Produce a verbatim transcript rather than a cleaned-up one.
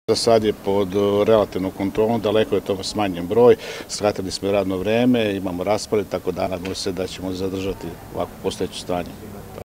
Za sad je pod relativnom kontrolom, daleko je to smanjen broj, skratili smo radno vreme, imamo raspored, tako da nadamo se da ćemo zadržati ovako postojeće stanje.